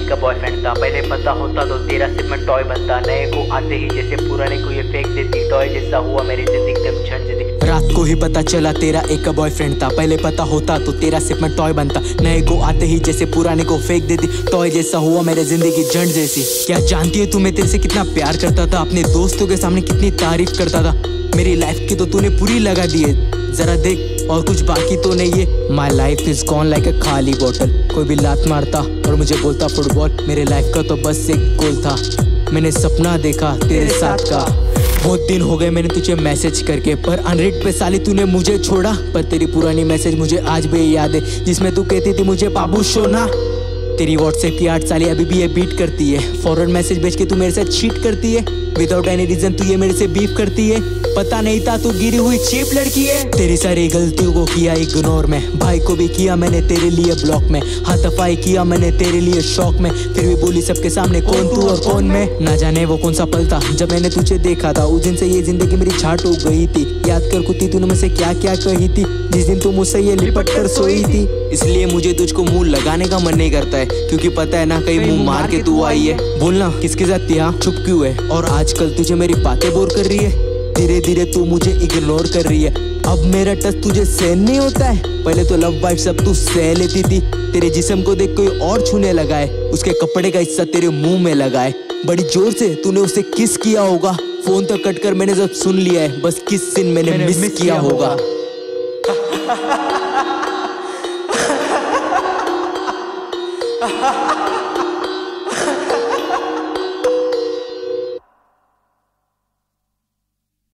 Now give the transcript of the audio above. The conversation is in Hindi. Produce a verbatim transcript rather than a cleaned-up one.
एक का बॉयफ्रेंड था, पहले पता होता तो तेरा सिर्फ मैं टॉय बनता। नए को आते ही जैसे पुराने को ये फेंक देती, टॉय जैसा हुआ मेरी जिंदगी एकदम झंझ दी। रात को ही पता चला तेरा एक का बॉयफ्रेंड था, पहले पता होता तो तेरा सिर्फ मैं टॉय बनता। नए को आते ही जैसे पुराने को फेंक देती, टॉय जैसा हुआ मेरे जिंदगी झंड जैसी। क्या जानती है तू मैं तेरे से कितना प्यार करता था, अपने दोस्तों के सामने कितनी तारीफ करता था। मेरी लाइफ की तो तूने पूरी लगा दी है, जरा देख और कुछ बाकी तो नहीं है। My life is gone like a खाली बॉटल। कोई भी लात मारता और मुझे बोलता फुटबॉल, मेरे लाइफ का तो बस एक गोल था। मैंने सपना देखा तेरे साथ का, बहुत दिन हो गए मैंने तुझे मैसेज करके, पर अनरीड पे साली तूने मुझे छोड़ा। पर तेरी पुरानी मैसेज मुझे आज भी याद है, जिसमें तू कहती थी मुझे बाबू सोना। तेरी व्हाट्सएप की आठ साली अभी भी ये बीट करती है, फॉरवर्ड मैसेज भेज के तू मेरे साथ चीट करती है। विदाउट एनी रीजन तू ये मेरे से बीफ करती है, पता नहीं था तू गिरी हुई चीप लड़की है। तेरी सारी गलतियों को किया इग्नोर में, भाई को भी किया मैंने तेरे लिए ब्लॉक में, हाथापाई किया मैंने तेरे लिए शौक में, फिर भी बोली सबके सामने कौन तू और कौन मैं। ना जाने वो कौन सा पल था जब मैंने तुझे देखा था, उस दिन से ये जिंदगी मेरी छाट हो गई थी। याद कर कुत्ती तूने मुझसे क्या क्या कही थी, जिस दिन तू मुझसे ये लिपट कर सोई थी। इसलिए मुझे तुझको मुंह लगाने का मन नहीं करता है, क्योंकि पता है ना कहीं मुंह मार के तू आई है। बोलना किसके साथ थी, चुप क्यों है, और आजकल तुझे मेरी बातें बोर कर रही है। धीरे धीरे तू मुझे इग्नोर कर रही है, अब मेरा टच तुझे सहन नहीं होता है। पहले तो लव वाइफ सब तू सह लेती थी, तेरे जिस्म को देख कोई और छूने लगा है, उसके कपड़े का हिस्सा तेरे मुंह में लगा है। बड़ी जोर से तूने उसे किस किया होगा, फोन तो कट कर मैंने सब सुन लिया है, बस किस सीन मैंने, मैंने मिस, मिस किया होगा।